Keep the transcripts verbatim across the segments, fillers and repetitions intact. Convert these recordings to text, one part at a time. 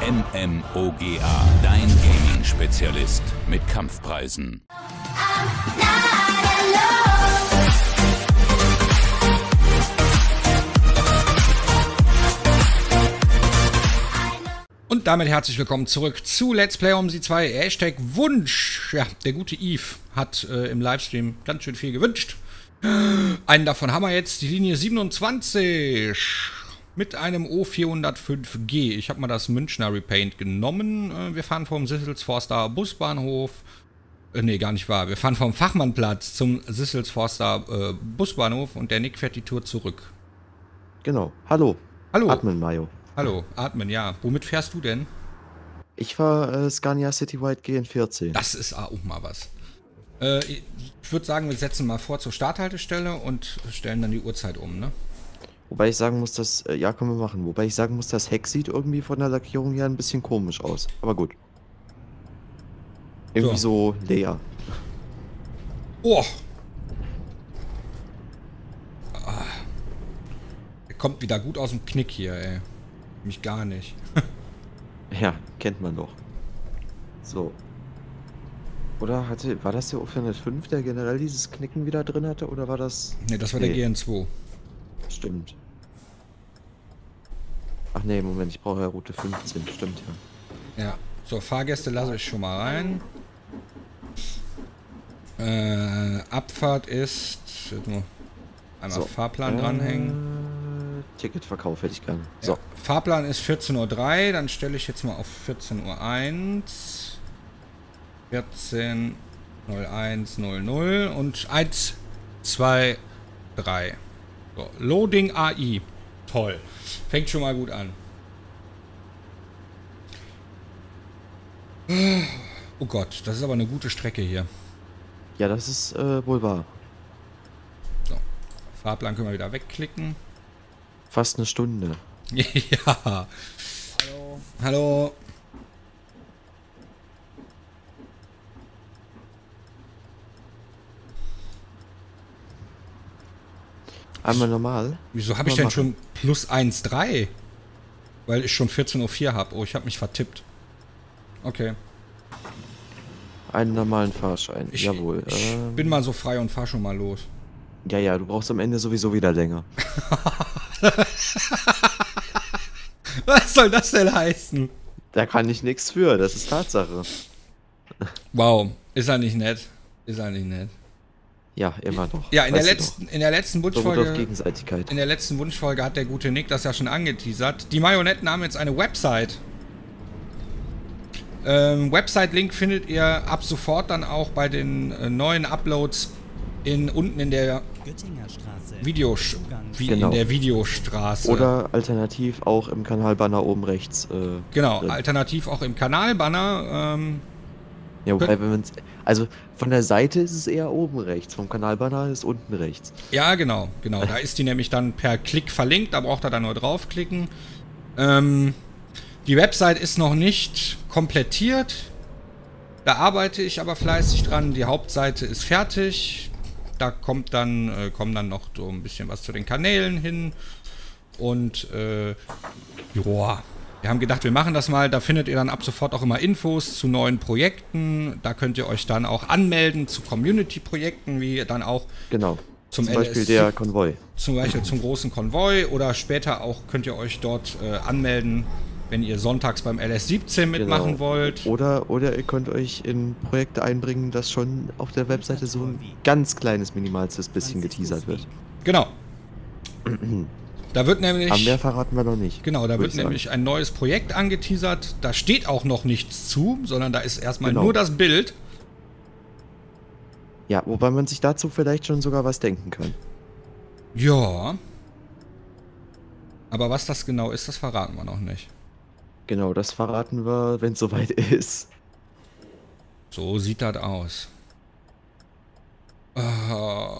MMOGA, dein Gaming-Spezialist mit Kampfpreisen. Und damit herzlich willkommen zurück zu Let's Play Homesy zwei, Hashtag Wunsch. Ja, der gute Eve hat äh, im Livestream ganz schön viel gewünscht. Einen davon haben wir jetzt, die Linie siebenundzwanzig mit einem O vierhundertfünf G. Ich habe mal das Münchner Repaint genommen. Äh, wir fahren vom Sisselsforster Busbahnhof. Äh, nee, gar nicht wahr. Wir fahren vom Fachmannplatz zum Sisselsforster äh, Busbahnhof und der Nick fährt die Tour zurück. Genau. Hallo. Hallo. Atmen, Mayo. Hallo, Atmen, ja. Womit fährst du denn? Ich fahre äh, Scania Citywide G N vierzehn. Das ist auch mal was. Äh, ich würde sagen, wir setzen mal vor zur Starthaltestelle und stellen dann die Uhrzeit um, ne? Wobei ich sagen muss, dass... Äh, ja, können wir machen. Wobei ich sagen muss, das Heck sieht irgendwie von der Lackierung her ein bisschen komisch aus. Aber gut. Irgendwie so, so leer. Oh! Ah. Er kommt wieder gut aus dem Knick hier, ey. Mich gar nicht. Ja, kennt man doch. So. Oder hatte, war das der O vierhundertfünf, der generell dieses Knicken wieder drin hatte? Oder war das... Ne, das war nee. der G N zwei. Stimmt. Ach nee, Moment, ich brauche ja Route fünfzehn. Stimmt, ja. Ja. So, Fahrgäste lasse ich schon mal rein. Äh, Abfahrt ist... Einmal so. Fahrplan äh, dranhängen. Ticketverkauf hätte ich gerne. Ja. So. Fahrplan ist vierzehn Uhr drei, dann stelle ich jetzt mal auf vierzehn Uhr eins. vierzehn null eins null null und eins, zwei, drei. So, Loading A I. Toll. Fängt schon mal gut an. Oh Gott, das ist aber eine gute Strecke hier. Ja, das ist äh, wohl wahr. So. Fahrplan können wir wieder wegklicken. Fast eine Stunde. Ja. Hallo. Hallo. Einmal normal. Wieso habe ich denn schon plus eins Komma drei? Weil ich schon vierzehn Uhr vier habe. Oh, ich habe mich vertippt. Okay. Einen normalen Fahrschein. Ich, Jawohl. Ich ähm, bin mal so frei und fahr schon mal los. Ja, ja, du brauchst am Ende sowieso wieder länger. Was soll das denn heißen? Da kann ich nichts für, das ist Tatsache. Wow, ist er nicht nett? Ist er nicht nett? Ja, immer noch. Ja, in der letzten, in der letzten Wunschfolge. auf Gegenseitigkeit. In der letzten Wunschfolge hat der gute Nick das ja schon angeteasert. Die Marionetten haben jetzt eine Website. Ähm, Website-Link findet ihr ab sofort dann auch bei den äh, neuen Uploads in, unten in der Videos wie genau. in der Videostraße. Oder alternativ auch im Kanalbanner oben rechts. Äh, genau, drin. alternativ auch im Kanalbanner. Ähm, ja, wobei, wenn man's, also von der Seite ist es eher oben rechts, vom Kanalbanner ist unten rechts. Ja, genau, genau. Da ist die nämlich dann per Klick verlinkt, da braucht er dann nur draufklicken. Ähm, die Website ist noch nicht komplettiert. Da arbeite ich aber fleißig dran. Die Hauptseite ist fertig. Da kommt dann, äh, kommen dann noch so ein bisschen was zu den Kanälen hin. Und äh, joa. Wir haben gedacht, wir machen das mal. Da findet ihr dann ab sofort auch immer Infos zu neuen Projekten. Da könnt ihr euch dann auch anmelden zu Community-Projekten, wie dann auch genau. zum, zum Beispiel L S der Konvoi. Zum Beispiel zum großen Konvoi. Oder später auch könnt ihr euch dort äh, anmelden, wenn ihr sonntags beim L S siebzehn mitmachen genau. wollt. Oder, oder ihr könnt euch in Projekte einbringen, das schon auf der Webseite so ein ganz kleines, minimalstes bisschen geteasert wird. Genau. Da wird nämlich... Aber mehr verraten wir noch nicht. Genau, da wird nämlich ein neues Projekt angeteasert. Da steht auch noch nichts zu, sondern da ist erstmal genau. nur das Bild. Ja, wobei man sich dazu vielleicht schon sogar was denken kann. Ja. Aber was das genau ist, das verraten wir noch nicht. Genau, das verraten wir, wenn es soweit ist. So sieht das aus. Oh.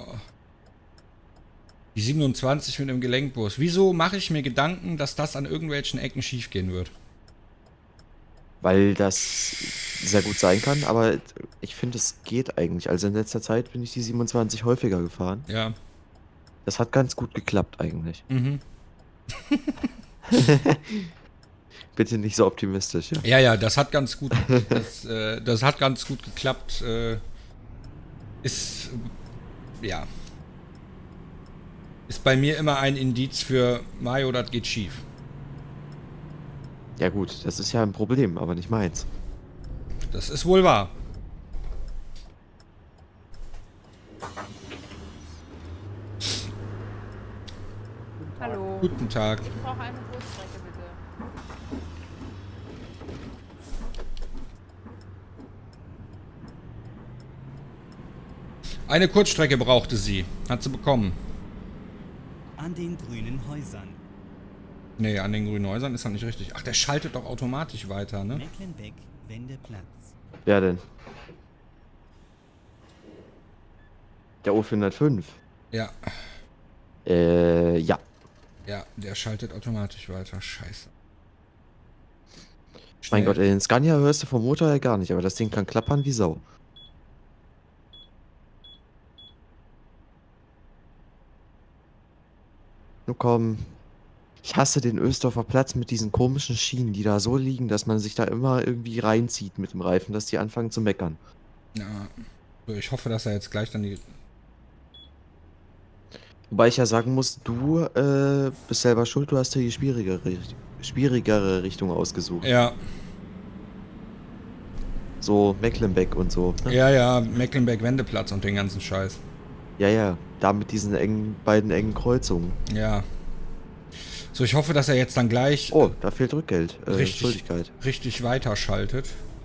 Die siebenundzwanzig mit dem Gelenkbus. Wieso mache ich mir Gedanken, dass das an irgendwelchen Ecken schief gehen wird? Weil das sehr gut sein kann, aber ich finde, es geht eigentlich. Also in letzter Zeit bin ich die siebenundzwanzig häufiger gefahren. Ja. Das hat ganz gut geklappt eigentlich. Mhm. bitte nicht so optimistisch, ja. Ja, ja, das hat ganz gut, das, äh, das hat ganz gut geklappt. Äh, ist, ja, ist bei mir immer ein Indiz für Mario, das geht schief. Ja gut, das ist ja ein Problem, aber nicht meins. Das ist wohl wahr. Hallo. Guten Tag. Ich brauche eine Kurzstrecke, bitte. Eine Kurzstrecke brauchte sie. Hat sie bekommen. An den grünen Häusern. Nee, an den grünen Häusern ist das nicht richtig. Ach, der schaltet doch automatisch weiter, ne? Mecklenbeck, Wendeplatz. Wer denn? Der O vierhundertfünf? Ja. Äh, ja. Ja, der schaltet automatisch weiter. Scheiße. Mein Schnell. Gott, ey, den Scania hörst du vom Motor ja gar nicht, aber das Ding kann klappern wie Sau. Nun komm. Ich hasse den Ösdorfer Platz mit diesen komischen Schienen, die da so liegen, dass man sich da immer irgendwie reinzieht mit dem Reifen, dass die anfangen zu meckern. Ja. So, ich hoffe, dass er jetzt gleich dann die... Wobei ich ja sagen muss, du äh, bist selber schuld, du hast dir die schwierigere, schwierigere Richtung ausgesucht. Ja. So Mecklenbeck und so. Ne? Ja, ja, Mecklenberg-Wendeplatz und den ganzen Scheiß. Ja, ja, da mit diesen engen, beiden engen Kreuzungen. Ja. So, ich hoffe, dass er jetzt dann gleich Oh, da fehlt Rückgeld. Äh, richtig, Schuldigkeit. richtig weiterschaltet.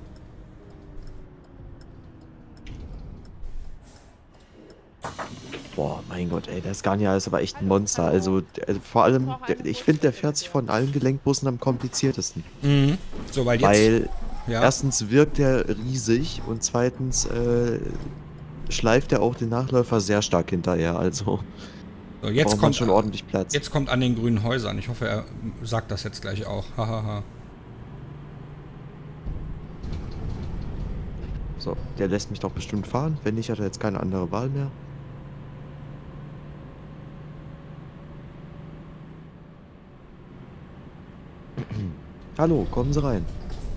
Boah, mein Gott, ey, der Scania ist aber echt ein Monster. Also, der, vor allem, der, ich finde, der fährt sich von allen Gelenkbussen am kompliziertesten. Mhm. So, weil jetzt... Weil ja. erstens wirkt er riesig und zweitens äh, schleift er auch den Nachläufer sehr stark hinterher. Also, So, jetzt braucht man kommt schon ordentlich Platz. Jetzt kommt an den grünen Häusern. Ich hoffe, er sagt das jetzt gleich auch. Hahaha. So, der lässt mich doch bestimmt fahren. Wenn nicht, hat er jetzt keine andere Wahl mehr. Hallo, kommen Sie rein.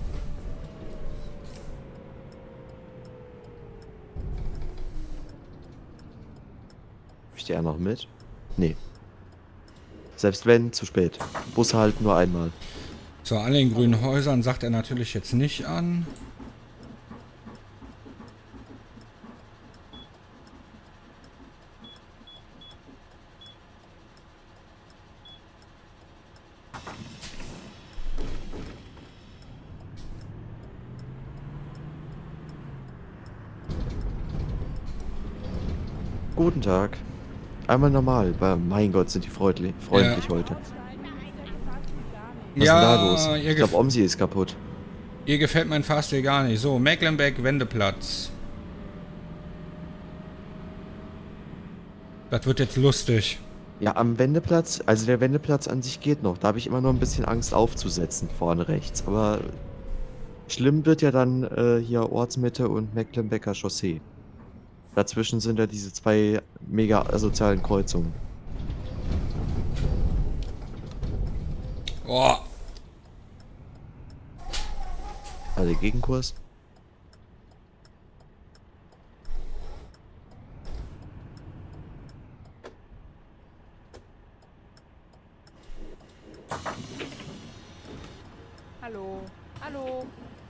Möchte er noch mit? Nee. Selbst wenn, zu spät. Bus halt nur einmal. So, an den grünen Häusern sagt er natürlich jetzt nicht an. Guten Tag. Einmal normal, weil mein Gott, sind die freundlich, freundlich Ja. heute. Was Ja, ist denn da los? ihr Ich glaube, Omsi ist kaputt. Ihr gefällt mein Fahrstil gar nicht. So, Mecklenberg-Wendeplatz. Das wird jetzt lustig. Ja, am Wendeplatz, also der Wendeplatz an sich geht noch. Da habe ich immer nur ein bisschen Angst aufzusetzen, vorne rechts. Aber schlimm wird ja dann äh, hier Ortsmitte und Mecklenbecker Chaussee. Dazwischen sind ja diese zwei mega asozialen Kreuzungen. Oh, Also Gegenkurs. Hallo. Hallo.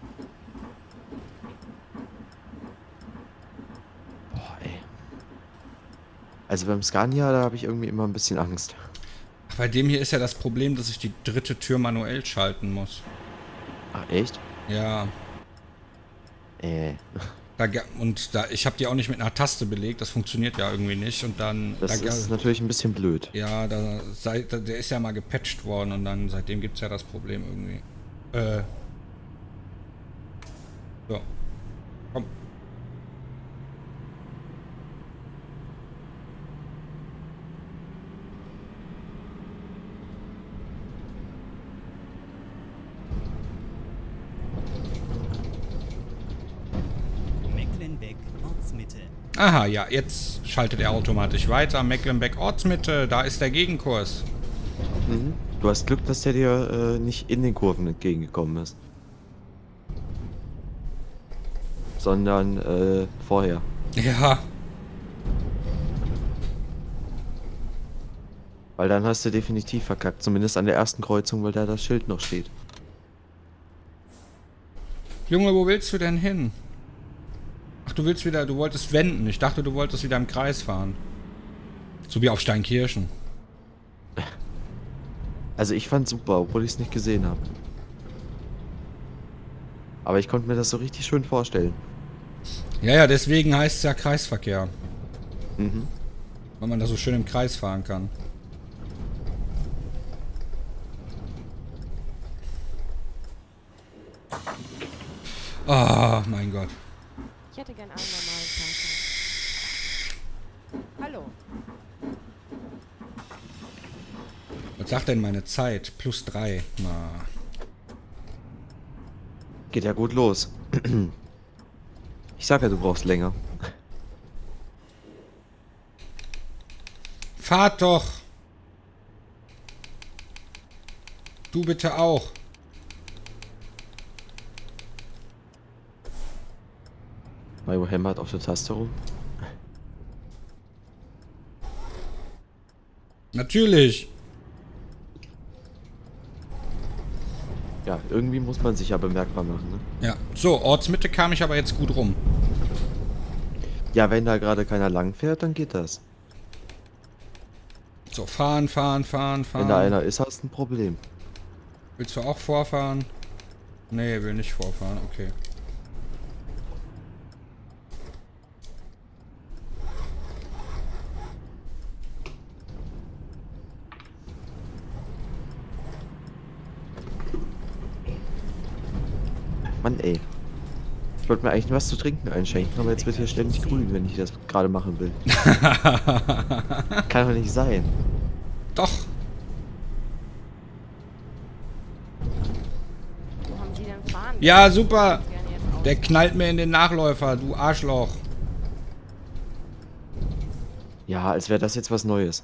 Boah, ey. Also beim Scania, da habe ich irgendwie immer ein bisschen Angst. bei dem hier ist ja das Problem, dass ich die dritte Tür manuell schalten muss. Ach, echt? Ja. Äh. Da, ga- und da, ich habe die auch nicht mit einer Taste belegt, das funktioniert ja irgendwie nicht. Und dann. Das da, ga- ist natürlich ein bisschen blöd. Ja, da, seit, der ist ja mal gepatcht worden und dann seitdem gibt es ja das Problem irgendwie. Äh. So. Komm. Mecklenbeck, Ortsmitte. Aha, ja, jetzt schaltet er automatisch weiter. Mecklenbeck Ortsmitte, da ist der Gegenkurs. Mhm. Du hast Glück, dass der dir äh, nicht in den Kurven entgegengekommen ist. Sondern äh, vorher. Ja. Weil dann hast du definitiv verkackt. Zumindest an der ersten Kreuzung, weil da das Schild noch steht. Junge, wo willst du denn hin? Ach, du willst wieder, du wolltest wenden. Ich dachte, du wolltest wieder im Kreis fahren. So wie auf Steinkirchen. Also ich fand's super, obwohl ich es nicht gesehen habe. Aber ich konnte mir das so richtig schön vorstellen. Ja, ja, deswegen heißt es ja Kreisverkehr. Mhm. Weil man da so schön im Kreis fahren kann. Oh, mein Gott. Ich hätte gern einen normalen Fahrschein. Hallo. Was sagt denn meine Zeit? Plus drei. Na. Geht ja gut los. Ich sag ja, du brauchst länger. Fahrt doch! Du bitte auch. Mario hämmert auf der Taste rum. Natürlich. Ja, irgendwie muss man sich ja bemerkbar machen, ne? Ja. So, Ortsmitte kam ich aber jetzt gut rum. Ja, wenn da gerade keiner lang fährt, dann geht das. So, fahren, fahren, fahren, fahren. Wenn da einer ist, hast du ein Problem. Willst du auch vorfahren? Nee, will nicht vorfahren, okay. Mann, ey. Ich wollte mir eigentlich was zu trinken einschenken, aber jetzt wird hier ständig grün, wenn ich das gerade machen will. Kann doch nicht sein. Doch. Wo haben Sie denn fahren? Ja, super. Ich gerne jetzt auf. Der knallt mir in den Nachläufer, du Arschloch. Ja, als wäre das jetzt was Neues.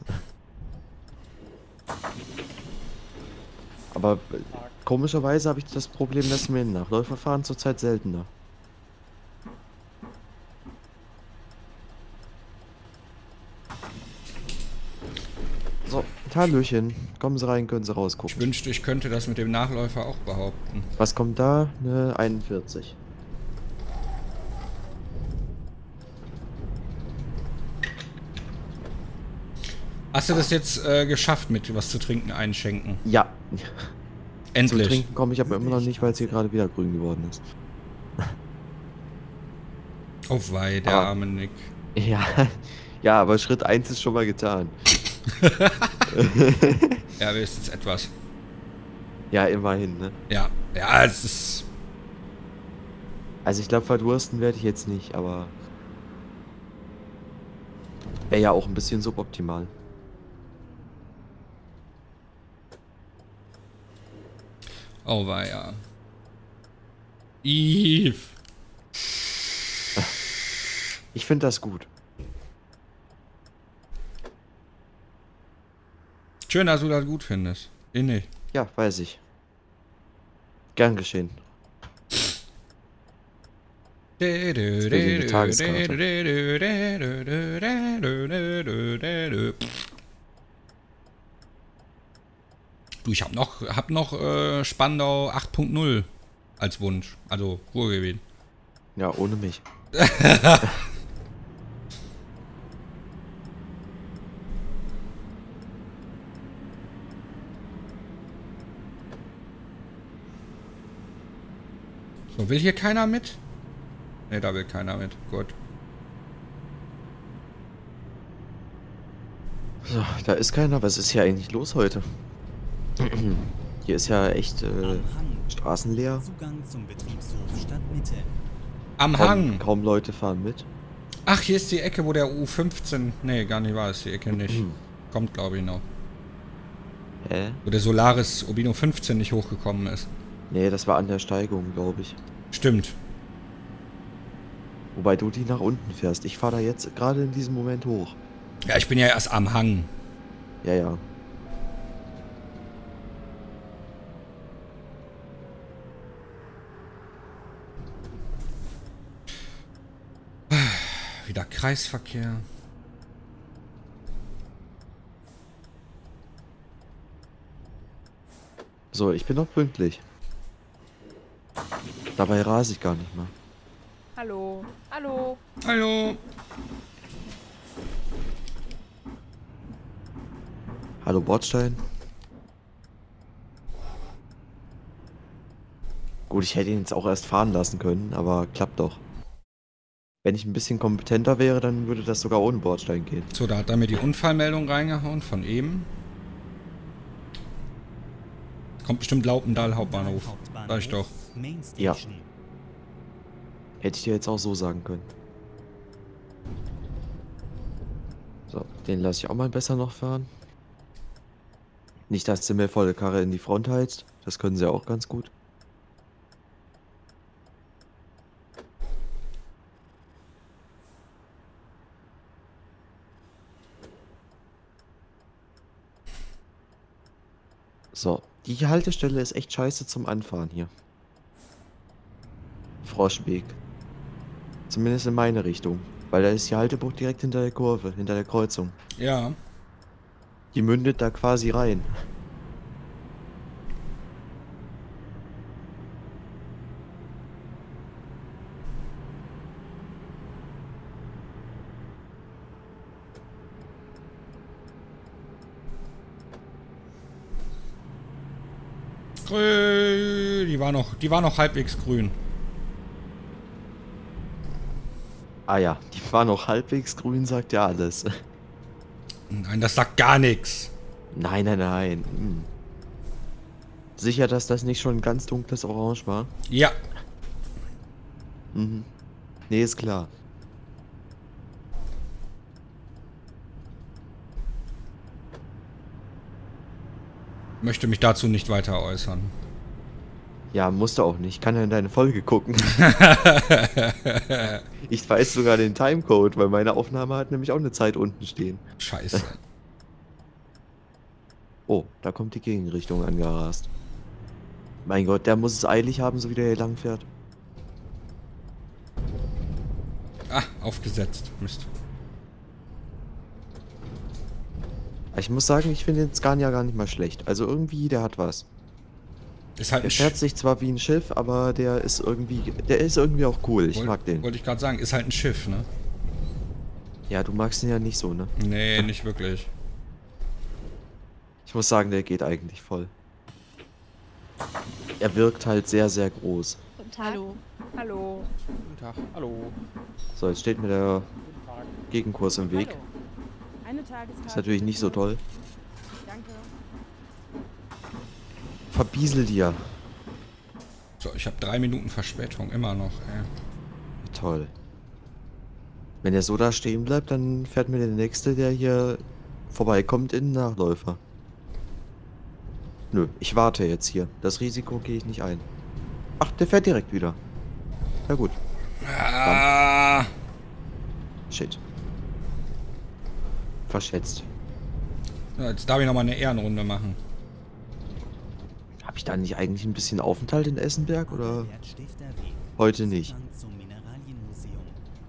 Aber äh, komischerweise habe ich das Problem, dass mir Nachläufer fahren zurzeit seltener. So, Hallöchen. Kommen Sie rein, können Sie Ich rausgucken. wünschte, ich könnte das mit dem Nachläufer auch behaupten. Was kommt da? Eine einundvierzig. Hast du das jetzt äh, geschafft mit was zu trinken einschenken? Ja. Zum Endlich. Trinken komme ich aber immer noch nicht, weil es hier gerade wieder grün geworden ist. Oh wei, der Ah. arme Nick. Ja, ja, aber Schritt eins ist schon mal getan. Ja, wenigstens etwas. Ja, immerhin, ne? Ja, ja, es ist... Also ich glaube, verdursten werde ich jetzt nicht, aber wäre ja auch ein bisschen suboptimal. Oh wei, ja. Eve. Ich finde das gut. Schön, dass du das gut findest. Innig. Ja, weiß ich. Gern geschehen. Die Tageskarte. Du, ich hab noch, hab noch äh, Spandau acht Punkt null als Wunsch. Also Ruhrgebiet. Ja, ohne mich. So, will hier keiner mit? Ne, da will keiner mit. Gut. So, da ist keiner. Was ist hier eigentlich los heute? Hier ist ja echt äh, Am Hang. straßenleer. Zugang zum Betriebshof Stadtmitte. Am Kaum, Hang. kaum Leute fahren mit. Ach, hier ist die Ecke, wo der U fünfzehn... Ne, gar nicht wahr, ist die Ecke nicht. Kommt, glaube ich, noch. Hä? Wo der Solaris Urbino fünfzehn nicht hochgekommen ist. Nee, das war an der Steigung, glaube ich. Stimmt. Wobei du die nach unten fährst. Ich fahre da jetzt gerade in diesem Moment hoch. Ja, ich bin ja erst am Hang. Ja, ja. wieder Kreisverkehr. So, ich bin noch pünktlich. Dabei rase ich gar nicht mal. Hallo. Hallo. Hallo. Hallo Bordstein. Gut, ich hätte ihn jetzt auch erst fahren lassen können, aber klappt doch. Wenn ich ein bisschen kompetenter wäre, dann würde das sogar ohne Bordstein gehen. So, da hat er mir die Unfallmeldung reingehauen von eben. Kommt bestimmt Laupendal Hauptbahnhof. Sag ich doch. Main Ja. Station. Hätte ich dir jetzt auch so sagen können. So, den lasse ich auch mal besser noch fahren. Nicht, dass sie mir volle Karre in die Front heizt. Das können sie auch ganz gut. So, die Haltestelle ist echt scheiße zum Anfahren hier. Froschweg. Zumindest in meine Richtung. Weil da ist die Haltebucht direkt hinter der Kurve, hinter der Kreuzung. Ja. Die mündet da quasi rein. Grün. Die war noch, die war noch halbwegs grün. Ah ja, die war noch halbwegs grün, sagt ja alles. Nein, das sagt gar nichts. Nein, nein, nein. Hm. Sicher, dass das nicht schon ein ganz dunkles Orange war? Ja. Mhm. Nee, ist klar. Möchte mich dazu nicht weiter äußern. Ja, musst du auch nicht. Kann ja in deine Folge gucken. Ich weiß sogar den Timecode, weil meine Aufnahme hat nämlich auch eine Zeit unten stehen. Scheiße. Oh, da kommt die Gegenrichtung angerast. Mein Gott, der muss es eilig haben, so wie der hier lang fährt. Ah, aufgesetzt. Mist. Ich muss sagen, ich finde den Scania gar nicht mal schlecht. Also irgendwie, der hat was. Ist halt Der ein fährt Schiff. sich zwar wie ein Schiff, aber der ist irgendwie, der ist irgendwie auch cool. Ich Woll- mag den. Wollte ich gerade sagen, ist halt ein Schiff, ne? Ja, du magst den ja nicht so, ne? Nee, nicht wirklich. Ich muss sagen, der geht eigentlich voll. Er wirkt halt sehr, sehr groß. Guten Tag. Hallo. Hallo. Guten Tag. Hallo. So, jetzt steht mir der Gegenkurs im Weg. Hallo. Eine Tageskarte. Ist natürlich nicht so toll. Danke. Verbiesel dir. So, ich habe drei Minuten Verspätung, immer noch. Ey. Toll. Wenn er so da stehen bleibt, dann fährt mir der nächste, der hier vorbeikommt, in den Nachläufer. Nö, ich warte jetzt hier. Das Risiko gehe ich nicht ein. Ach, der fährt direkt wieder. Na gut. Ah, Shit. Verschätzt. ja, jetzt darf ich nochmal eine Ehrenrunde machen. Habe ich da nicht eigentlich ein bisschen Aufenthalt in Essenberg oder Wertstifter Weg. heute nicht? Zugang zum Mineralienmuseum.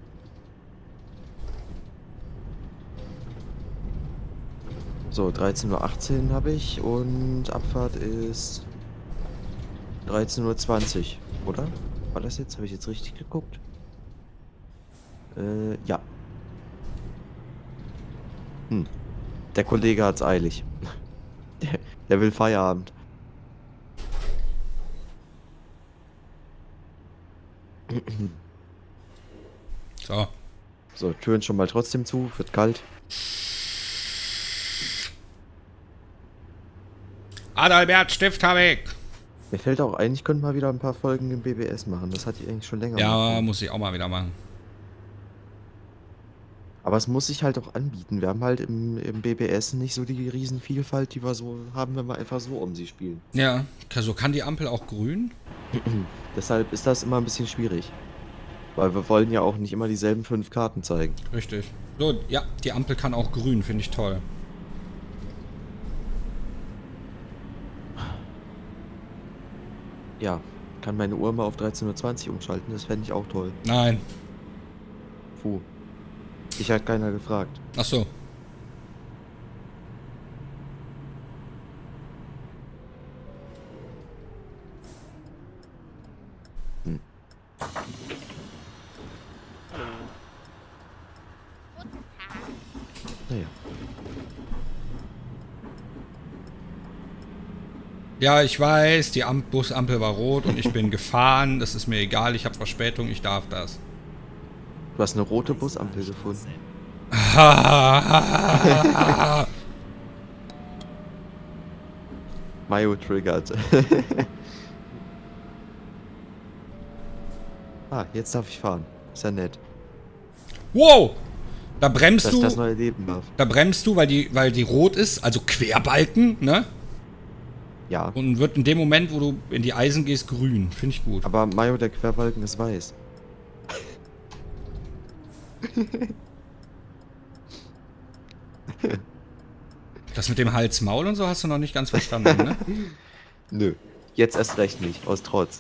So, dreizehn Uhr achtzehn habe ich und Abfahrt ist dreizehn Uhr zwanzig, oder? War das jetzt? Habe ich jetzt richtig geguckt? Äh, ja. Hm. Der Kollege hat's eilig. Der, der will Feierabend. So. So, Türen schon mal trotzdem zu, wird kalt. Adalbert Stifter weg. Mir fällt auch ein, ich könnte mal wieder ein paar Folgen im B B S machen. Das hatte ich eigentlich schon länger Ja, mal vor. muss ich auch mal wieder machen. Aber es muss sich halt auch anbieten. Wir haben halt im, im B B S nicht so die Riesenvielfalt, die wir so haben, wenn wir einfach so um sie spielen. Ja, so kann die Ampel auch grün? Deshalb ist das immer ein bisschen schwierig. Weil wir wollen ja auch nicht immer dieselben fünf Karten zeigen. Richtig. So, ja, die Ampel kann auch grün, finde ich toll. Ja, kann meine Uhr mal auf dreizehn Uhr zwanzig umschalten, das fände ich auch toll. Nein. Puh. Dich hat keiner gefragt. Ach so. Hm. Naja. Ja, ich weiß, die Am Busampel war rot und ich bin gefahren. Das ist mir egal, ich habe Verspätung, ich darf das. Du hast eine rote Busampel gefunden. Mayo triggert. Ah, jetzt darf ich fahren. Ist ja nett. Wow! Da bremst Dass du. ich das neu erleben darf. Da bremst du, weil die, weil die rot ist, also Querbalken, ne? Ja. Und wird in dem Moment, wo du in die Eisen gehst, grün. Finde ich gut. Aber Mayo, der Querbalken ist weiß. Das mit dem Hals-Maul und so hast du noch nicht ganz verstanden, ne? Nö. Jetzt erst recht nicht, aus Trotz.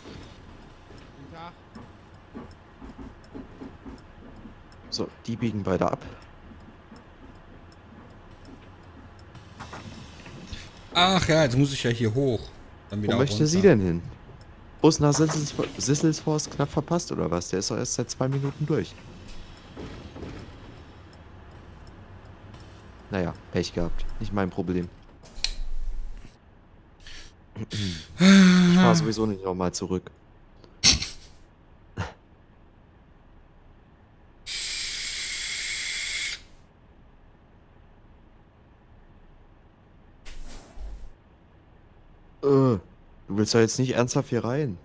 So, die biegen beide ab. Ach ja, jetzt muss ich ja hier hoch. Dann wieder Wo möchte runter. sie denn hin? Bus nach Sissels Sisselsforst knapp verpasst oder was? Der ist doch erst seit zwei Minuten durch. Naja, Pech gehabt. Nicht mein Problem. Ich fahr sowieso nicht nochmal zurück. Äh, du willst doch jetzt nicht ernsthaft hier rein.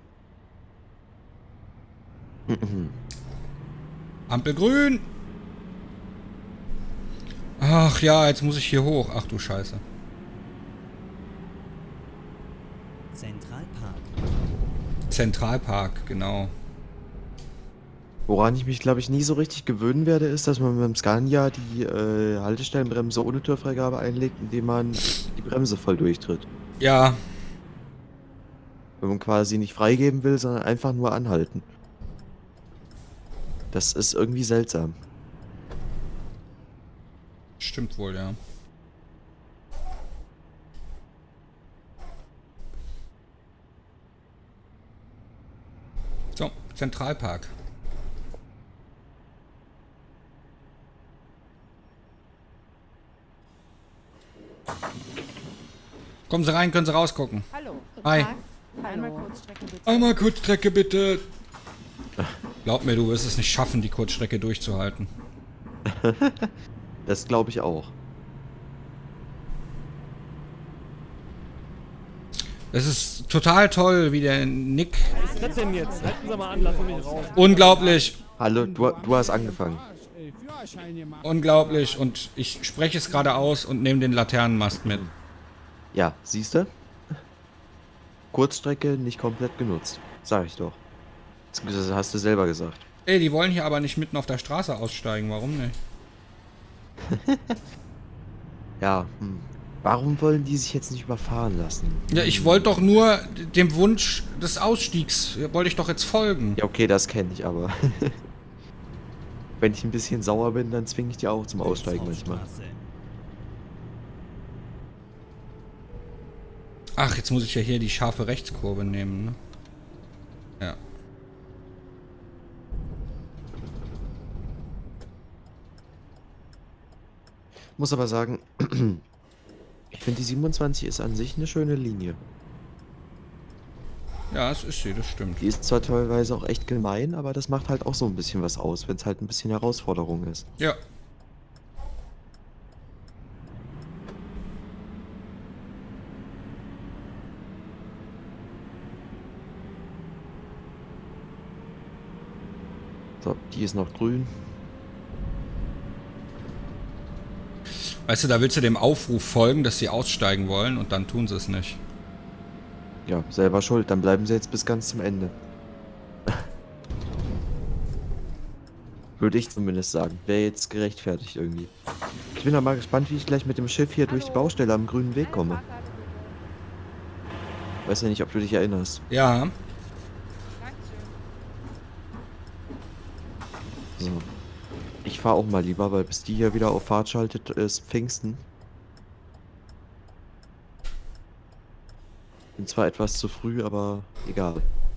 Ampel grün! Ach ja, jetzt muss ich hier hoch. Ach du Scheiße. Zentralpark. Zentralpark, genau. Woran ich mich, glaube ich, nie so richtig gewöhnen werde, ist, dass man mit dem Scania die äh, Haltestellenbremse ohne Türfreigabe einlegt, indem man die Bremse voll durchtritt. Ja, Wenn man quasi nicht freigeben will, sondern einfach nur anhalten. Das ist irgendwie seltsam. stimmt wohl, ja. So, Zentralpark. Kommen Sie rein, können Sie rausgucken. Hallo. Hi. Einmal Kurzstrecke bitte. Einmal Kurzstrecke bitte. Glaub mir, du wirst es nicht schaffen, die Kurzstrecke durchzuhalten. Das glaube ich auch. Es ist total toll, wie der Nick. Was ist das denn jetzt? Halten Sie mal an, lassen mich raus. Unglaublich, Hallo, du, du hast angefangen. unglaublich. Und ich spreche es gerade aus und nehme den Laternenmast mit. Ja, siehst du? Kurzstrecke nicht komplett genutzt. Sag ich doch. Das hast du selber gesagt. Ey, die wollen hier aber nicht mitten auf der Straße aussteigen. Warum nicht? Ja, hm. Warum wollen die sich jetzt nicht überfahren lassen? Ja, ich wollte doch nur dem Wunsch des Ausstiegs, wollte ich doch jetzt folgen. Ja, okay, das kenne ich aber. Wenn ich ein bisschen sauer bin, dann zwinge ich die auch zum Aussteigen manchmal. Hauptstraße. Ach, jetzt muss ich ja hier die scharfe Rechtskurve nehmen, ne? Ja. Muss aber sagen, ich finde die siebenundzwanzig ist an sich eine schöne Linie. Ja, es ist sie, das stimmt. Die ist zwar teilweise auch echt gemein, aber das macht halt auch so ein bisschen was aus, wenn es halt ein bisschen Herausforderung ist. Ja. So, die ist noch grün. Weißt du, da willst du dem Aufruf folgen, dass sie aussteigen wollen und dann tun sie es nicht. Ja, selber schuld, dann bleiben sie jetzt bis ganz zum Ende. Würde ich zumindest sagen. Wäre jetzt gerechtfertigt irgendwie. Ich bin aber mal gespannt, wie ich gleich mit dem Schiff hier durch die Baustelle am grünen Weg komme. Weiß ja nicht, ob du dich erinnerst. Ja. So. Ich fahre auch mal lieber, weil bis die hier wieder auf Fahrt schaltet, ist Pfingsten. Bin zwar etwas zu früh, aber egal.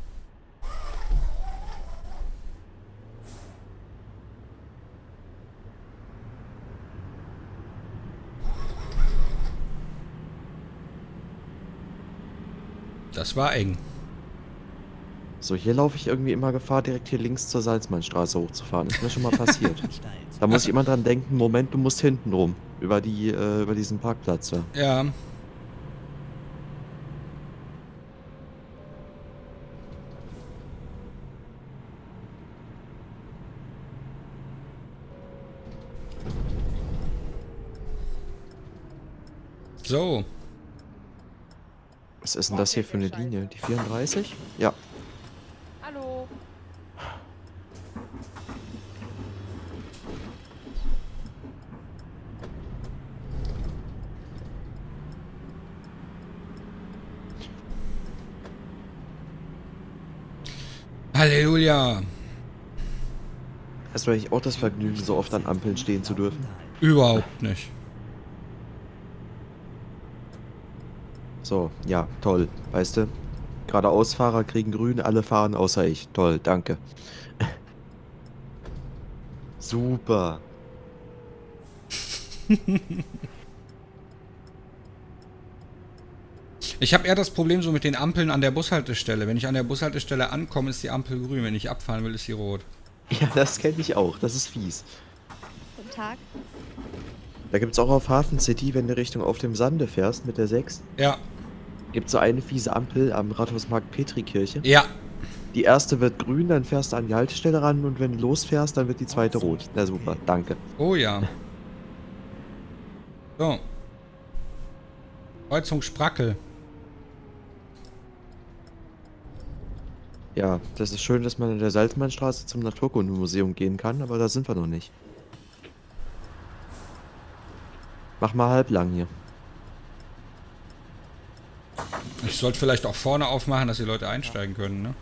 Das war eng. So, hier laufe ich irgendwie immer Gefahr, direkt hier links zur Salzmannstraße hochzufahren. Ist mir schon mal passiert. Anstalt. Da muss ich immer dran denken, Moment, du musst hinten rum. Über die, äh, über diesen Parkplatz da. Ja. So. Was ist denn das hier für eine Linie? Die vierunddreißig? Ja. Hallo. Halleluja. Hast du eigentlich auch das Vergnügen, so oft an Ampeln stehen zu dürfen? Überhaupt nicht. So, ja, toll. Weißt du, geradeausfahrer kriegen grün, alle fahren außer ich. Toll, danke. Super. Ich habe eher das Problem so mit den Ampeln an der Bushaltestelle. Wenn ich an der Bushaltestelle ankomme, ist die Ampel grün. Wenn ich abfahren will, ist sie rot. Ja, das kenne ich auch. Das ist fies. Guten Tag. Da gibt es auch auf Hafen City, wenn du Richtung auf dem Sande fährst mit der sechs, Ja. gibt es so eine fiese Ampel am Rathausmarkt Petrikirche. Ja. Die erste wird grün, dann fährst du an die Haltestelle ran und wenn du losfährst, dann wird die zweite rot. Na super, danke. Oh ja. So. Kreuzung Sprackel. Ja, das ist schön, dass man in der Salzmannstraße zum Naturkundemuseum gehen kann, aber da sind wir noch nicht. Mach mal halblang hier. Ich sollte vielleicht auch vorne aufmachen, dass die Leute einsteigen können, ne?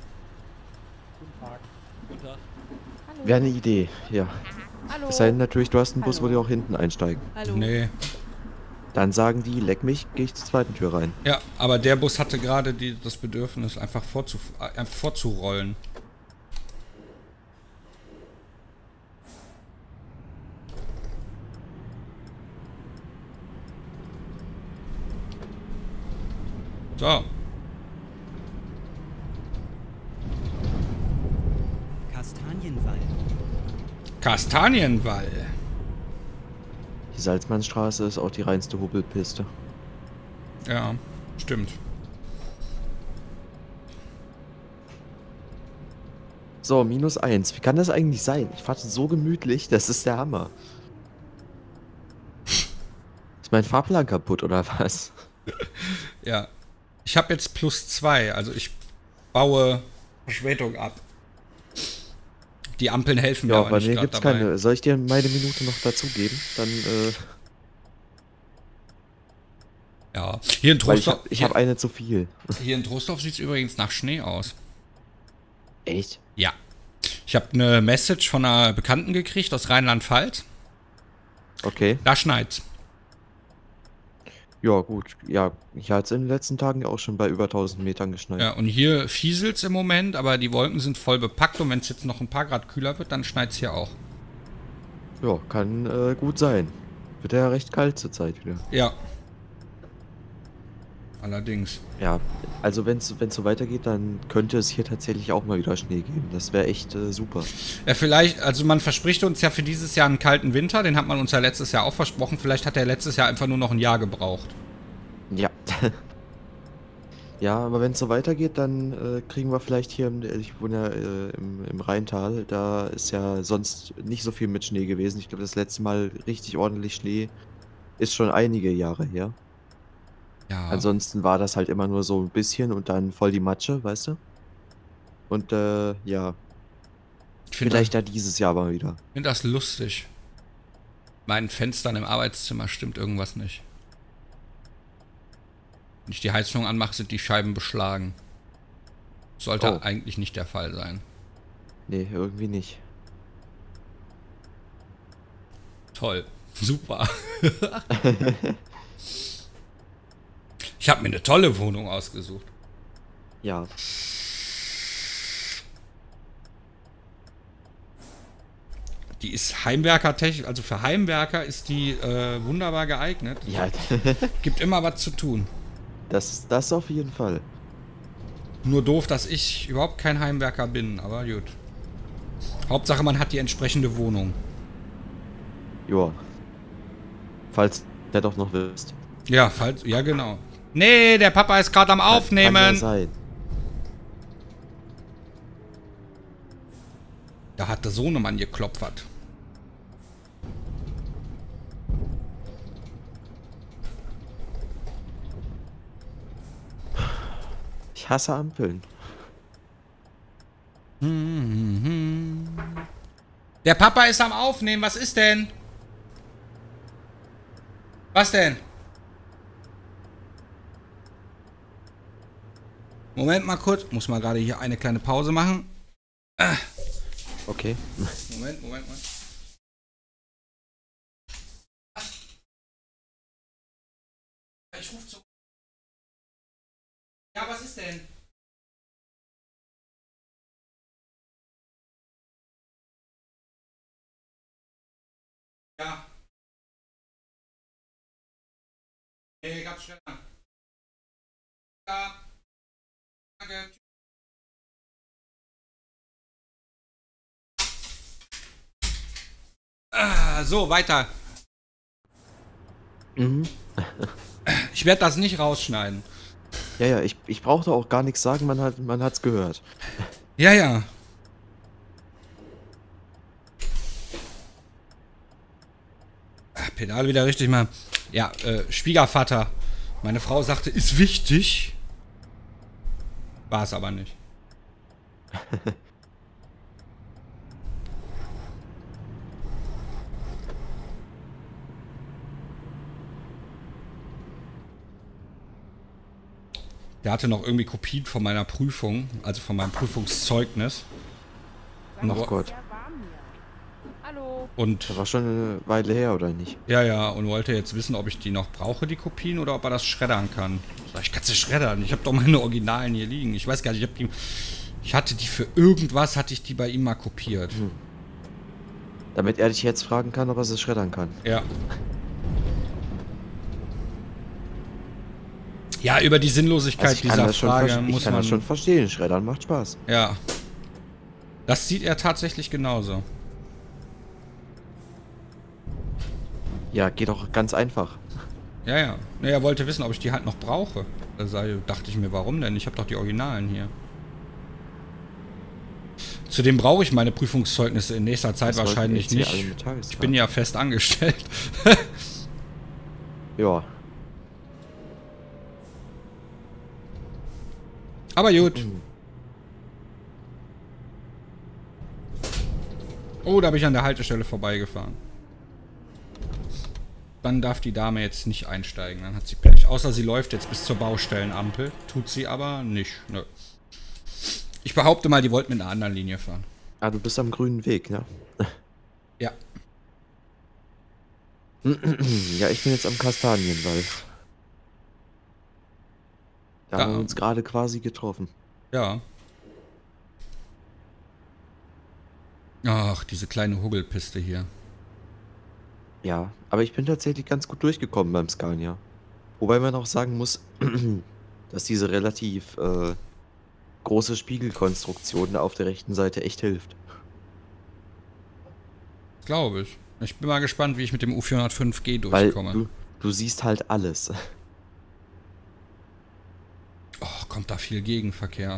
Hallo. Wäre eine Idee, ja. Hallo. Es sei denn natürlich, du hast einen Bus, Hallo. wo die auch hinten einsteigen. Hallo. Nee. Dann sagen die, leck mich, gehe ich zur zweiten Tür rein. Ja, aber der Bus hatte gerade die, das Bedürfnis, einfach vorzu, äh, vorzurollen. So. Kastanienwall. Kastanienwall. Die Salzmannstraße ist auch die reinste Hubbelpiste. Ja, stimmt. So, minus eins. Wie kann das eigentlich sein? Ich fahre so gemütlich, das ist der Hammer. Ist mein Fahrplan kaputt oder was? Ja. Ich habe jetzt plus zwei, also ich baue Verspätung ab. Die Ampeln helfen mir Ja, aber bei nicht mir grad gibt's dabei. keine. Soll ich dir meine Minute noch dazugeben? Dann, äh, Ja. Hier in weil ich Trostorf, hab, ich hab eine zu viel. hier in Trostorf sieht es übrigens nach Schnee aus. Echt? Ja. Ich habe eine Message von einer Bekannten gekriegt aus Rheinland-Pfalz. Okay. Da schneit's. Ja, gut. Ja, ich hatte es in den letzten Tagen ja auch schon bei über tausend Metern geschneit. Ja, und hier fieselt's im Moment, aber die Wolken sind voll bepackt und wenn es jetzt noch ein paar Grad kühler wird, dann schneit's hier auch. Ja, kann äh, gut sein. Wird ja recht kalt zur Zeit wieder. Ja. Allerdings. Ja, also wenn es so weitergeht, dann könnte es hier tatsächlich auch mal wieder Schnee geben. Das wäre echt äh, super. Ja, vielleicht, also man verspricht uns ja für dieses Jahr einen kalten Winter, den hat man uns ja letztes Jahr auch versprochen. Vielleicht hat er letztes Jahr einfach nur noch ein Jahr gebraucht. Ja. Ja, aber wenn es so weitergeht, dann äh, kriegen wir vielleicht hier, im, ich wohne ja äh, im, im Rheintal, da ist ja sonst nicht so viel mit Schnee gewesen. Ich glaube, das letzte Mal richtig ordentlich Schnee ist schon einige Jahre her. Ja. Ansonsten war das halt immer nur so ein bisschen und dann voll die Matsche, weißt du? Und äh, ja, ich finde vielleicht das, ja dieses Jahr mal wieder. find das lustig. Meinen Fenstern im Arbeitszimmer stimmt irgendwas nicht. Wenn ich die Heizung anmache, sind die Scheiben beschlagen. Sollte Oh. eigentlich nicht der Fall sein. Nee, irgendwie nicht. Toll. Super. Ich habe mir eine tolle Wohnung ausgesucht. Ja. Die ist Heimwerker-technisch, also für Heimwerker ist die äh, wunderbar geeignet. Ja, Gibt immer was zu tun. das, das auf jeden Fall. Nur doof, dass ich überhaupt kein Heimwerker bin, aber gut. Hauptsache, man hat die entsprechende Wohnung. Joa. Falls der doch noch wisst. Ja, falls, ja genau. Nee, der Papa ist gerade am Aufnehmen. Kann ja sein. Da hat der Sohnemann geklopfert. Ich hasse Ampeln. Der Papa ist am Aufnehmen. Was ist denn? Was denn? Moment mal kurz. Muss mal gerade hier eine kleine Pause machen. Ah. Okay. Moment, Moment, Moment. Ich ruf zurück. Ja, was ist denn? Ja. Nee, gab's schneller. Ja. Danke. Ah, so, weiter. Mhm. Ich werde das nicht rausschneiden. Ja, ja, ich, ich brauchte auch gar nichts sagen, man hat man hat's gehört. Ja, ja. Ah, Pedal wieder richtig mal. Ja, äh, Schwiegervater. Meine Frau sagte, ist wichtig. War es aber nicht. Der hatte noch irgendwie Kopien von meiner Prüfung, also von meinem Prüfungszeugnis. Und, Oh Gott. Hallo. und Das war schon eine Weile her, oder nicht? ja, ja, und wollte jetzt wissen, ob ich die noch brauche, die Kopien, oder ob er das schreddern kann. Sag ich, kannst du schreddern? Ich habe doch meine Originalen hier liegen. Ich weiß gar nicht, ich, hab die, ich hatte die für irgendwas, hatte ich die bei ihm mal kopiert. Hm. Damit er dich jetzt fragen kann, ob er sie schreddern kann. Ja. Ja, über die Sinnlosigkeit Also ich kann dieser das schon Frage ver- ich muss kann man... das schon verstehen. Schreddern macht Spaß. Ja. Das sieht er tatsächlich genauso. Ja, geht auch ganz einfach. Ja, ja. Nee, er wollte wissen, ob ich die halt noch brauche. Da sei- dachte ich mir, warum denn? Ich habe doch die Originalen hier. Zudem brauche ich meine Prüfungszeugnisse in nächster Zeit Das wollten wahrscheinlich wir jetzt hier alle nicht. mit Tagesgrad. Ich bin ja fest angestellt. Ja. Aber gut. Mhm. Oh, da bin ich an der Haltestelle vorbeigefahren. Dann darf die Dame jetzt nicht einsteigen. Dann hat sie Pech. Außer sie läuft jetzt bis zur Baustellenampel. Tut sie aber nicht. Nö. Ich behaupte mal, die wollten mit einer anderen Linie fahren. Ah, du bist am grünen Weg, ne? Ja. Ja, ich bin jetzt am Kastanienwald. Da Ja. haben wir uns gerade quasi getroffen. Ja. Ach, diese kleine Huggelpiste hier. Ja, aber ich bin tatsächlich ganz gut durchgekommen beim Scania. Wobei man auch sagen muss, dass diese relativ äh, große Spiegelkonstruktion auf der rechten Seite echt hilft. Glaube ich. Ich bin mal gespannt, wie ich mit dem U vierhundertfünf G Weil durchkomme. du, du siehst halt alles. Oh, kommt da viel Gegenverkehr.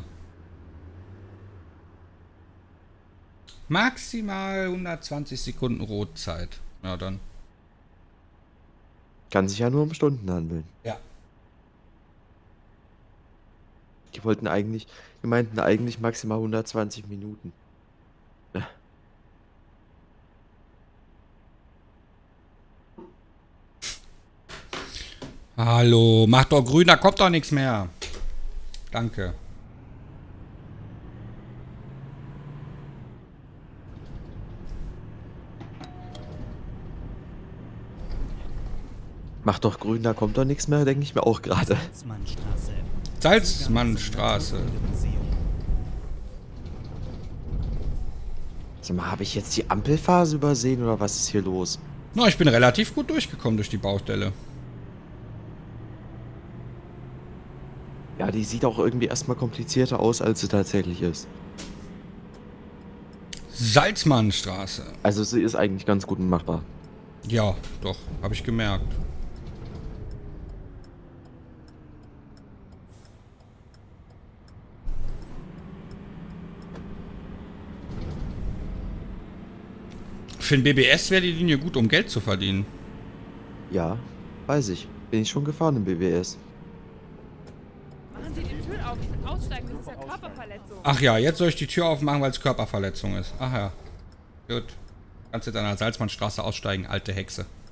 Maximal hundertzwanzig Sekunden Rotzeit. Ja, dann. Kann sich ja nur um Stunden handeln. Ja. Die wollten eigentlich, die meinten eigentlich maximal hundertzwanzig Minuten. Hallo, mach doch grün, da kommt doch nichts mehr. Danke. Macht doch grün, da kommt doch nichts mehr, denke ich mir auch gerade. Salzmannstraße. Salzmannstraße. Sag mal, habe ich jetzt die Ampelphase übersehen oder was ist hier los? Na, ich bin relativ gut durchgekommen durch die Baustelle. Ja, die sieht auch irgendwie erstmal komplizierter aus, als sie tatsächlich ist. Salzmannstraße. Also sie ist eigentlich ganz gut machbar. Ja, doch, habe ich gemerkt. Für den B B S wäre die Linie gut, um Geld zu verdienen. Ja, weiß ich. Bin ich schon gefahren im B B S. Machen Sie die Tür auf, ich will aussteigen, das ist ja Körperverletzung. Ach ja, jetzt soll ich die Tür aufmachen, weil es Körperverletzung ist. Ach ja. Gut. Kannst jetzt an der Salzmannstraße aussteigen, alte Hexe.